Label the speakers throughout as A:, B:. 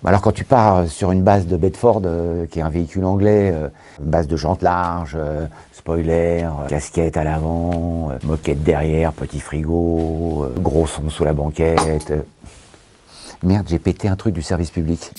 A: Alors quand tu pars sur une base de Bedford, qui est un véhicule anglais, une base de jantes larges, spoiler, casquette à l'avant, moquette derrière, petit frigo, gros son sous la banquette. Merde, j'ai pété un truc du service public.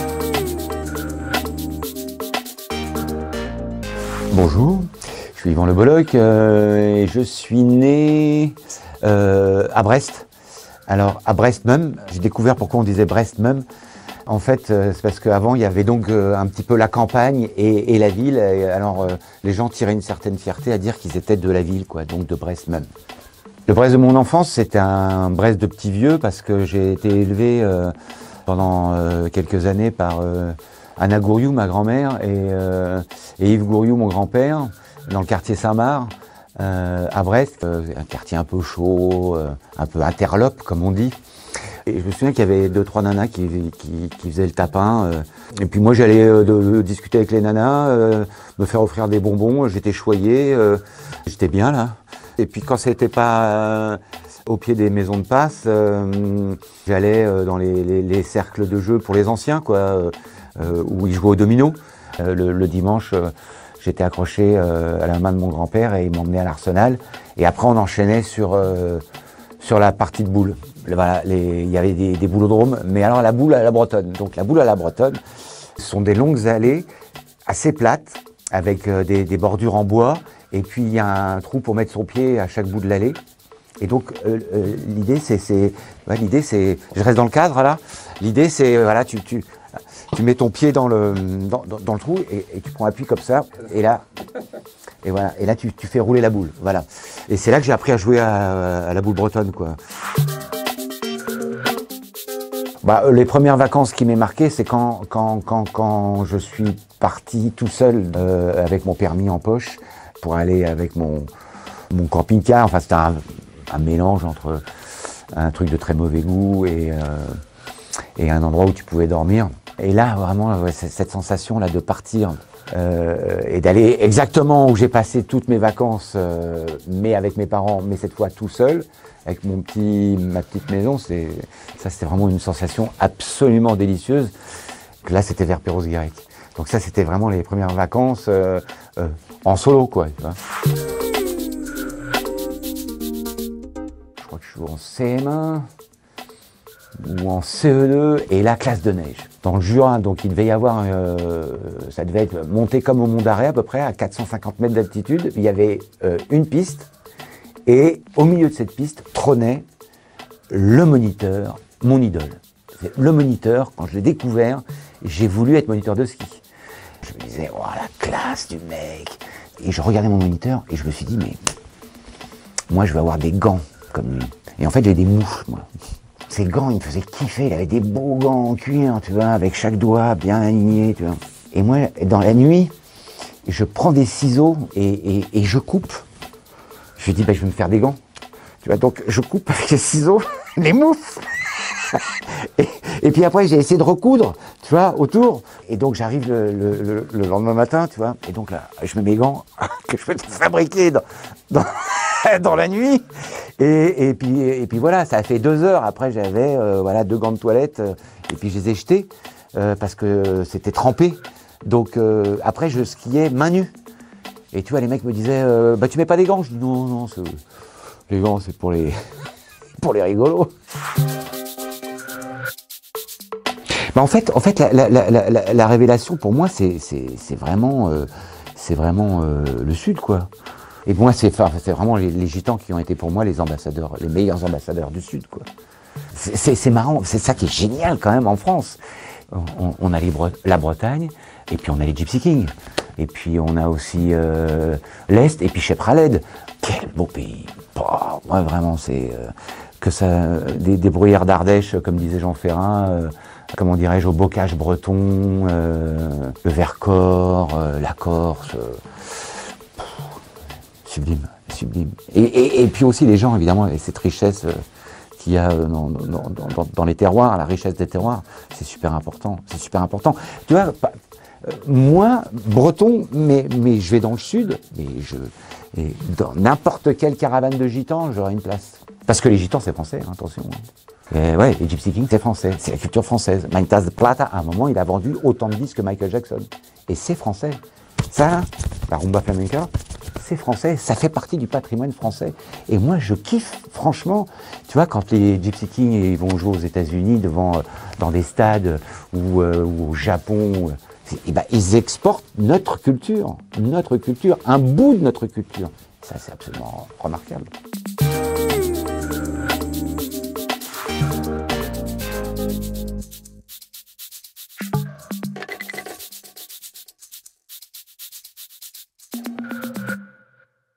A: Bonjour, je suis Yvan Le Bolloc et je suis né à Brest. Alors à Brest même, j'ai découvert pourquoi on disait Brest même. En fait, c'est parce qu'avant, il y avait donc un petit peu la campagne et la ville. Et alors, les gens tiraient une certaine fierté à dire qu'ils étaient de la ville, quoi, donc de Brest même. Le Brest de mon enfance, c'était un Brest de petit vieux parce que j'ai été élevé pendant quelques années par Anna Gouriou, ma grand-mère, et Yves Gouriou, mon grand-père, dans le quartier Saint-Marc, à Brest. Un quartier un peu chaud, un peu interlope, comme on dit. Et je me souviens qu'il y avait 2-3 nanas qui faisaient le tapin. Et puis moi, j'allais discuter avec les nanas, me faire offrir des bonbons. J'étais choyé, j'étais bien là. Et puis quand c'était pas au pied des maisons de passe, j'allais dans les cercles de jeu pour les anciens, quoi, où ils jouaient au domino. Le dimanche, j'étais accroché à la main de mon grand-père et il m'emmenait à l'Arsenal. Et après, on enchaînait sur la partie de boules. Voilà, il y avait des boulodromes, mais alors la boule à la bretonne. Donc la boule à la bretonne, ce sont des longues allées assez plates, avec des bordures en bois, et puis il y a un trou pour mettre son pied à chaque bout de l'allée. Et donc l'idée c'est, je reste dans le cadre là, l'idée c'est, voilà, tu mets ton pied dans le trou et tu prends appui comme ça, et là, et voilà, et là tu fais rouler la boule, voilà. Et c'est là que j'ai appris à jouer à la boule bretonne, quoi. Les premières vacances qui m'est marqué, c'est quand je suis parti tout seul avec mon permis en poche pour aller avec mon camping-car. Enfin, c'était un mélange entre un truc de très mauvais goût et un endroit où tu pouvais dormir. Et là, vraiment, cette sensation-là de partir et d'aller exactement où j'ai passé toutes mes vacances, mais avec mes parents, mais cette fois tout seul, avec ma petite maison, c'était vraiment une sensation absolument délicieuse. Là, c'était vers Perros-Guirec. Donc ça, c'était vraiment les premières vacances en solo, quoi. Tu vois. Je crois que je suis en CM1 ou en CE2 et la classe de neige. Dans le Jura, donc il devait y avoir, ça devait être monté comme au Mont d'Arrée à peu près, à 450 mètres d'altitude. Il y avait une piste. Et au milieu de cette piste trônait le moniteur, mon idole. Le moniteur, quand je l'ai découvert, j'ai voulu être moniteur de ski. Je me disais, oh la classe du mec. Et je regardais mon moniteur et je me suis dit, mais moi je vais avoir des gants comme lui. Et en fait j'ai des mouches, moi. Ces gants, ils me faisaient kiffer, il avait des beaux gants en cuir, tu vois, avec chaque doigt bien aligné, tu vois. Et moi, dans la nuit, je prends des ciseaux et je coupe. Je lui dis, je vais me faire des gants. Tu vois, donc je coupe avec les ciseaux les moufles. et puis après, j'ai essayé de recoudre, tu vois, autour. Et donc j'arrive le lendemain matin, tu vois. Et donc là, je mets mes gants que je peux fabriquer dans la nuit. Et puis voilà, ça a fait 2 heures. Après, j'avais 2 gants de toilette. Et puis je les ai jetés parce que c'était trempé. Donc après, je skiais main nue. Et tu vois, les mecs me disaient, tu mets pas des gants? Je dis non, les gants, c'est pour les rigolos. En fait, la révélation pour moi, c'est vraiment le Sud, quoi. Et moi, c'est vraiment les Gitans qui ont été pour moi les ambassadeurs, les meilleurs ambassadeurs du Sud, quoi. C'est marrant, c'est ça qui est génial quand même en France. On a la Bretagne, et puis on a les Gypsy Kings. Et puis on a aussi l'Est, et puis Chepraled. Quel beau pays. Moi vraiment, c'est que ça, des brouillards d'Ardèche, comme disait Jean Ferrat, comment dirais-je, au bocage breton, le Vercors, la Corse. Sublime, sublime. Et puis aussi les gens, évidemment, et cette richesse qu'il y a dans les terroirs, la richesse des terroirs, c'est super important. C'est super important. Tu vois, Moi, breton, mais je vais dans le sud, et dans n'importe quelle caravane de gitans, j'aurai une place. Parce que les gitans, c'est français, hein, attention. Et ouais, les Gypsy Kings, c'est français, c'est la culture française. Manitas de Plata, à un moment, il a vendu autant de disques que Michael Jackson. Et c'est français. Ça, la rumba flamenca, c'est français, ça fait partie du patrimoine français. Et moi, je kiffe, franchement. Tu vois, quand les Gypsy Kings ils vont jouer aux États-Unis dans des stades ou au Japon, et ben, ils exportent notre culture, un bout de notre culture. Ça, c'est absolument remarquable.